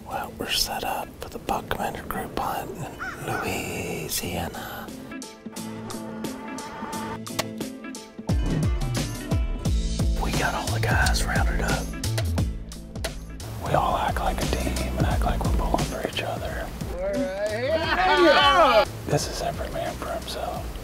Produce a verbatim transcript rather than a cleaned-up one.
Well, we're set up for the buck commander group hunt in Louisiana. We got all the guys rounded up. We all act like a team and act like we're pulling for each other. This is every man for himself.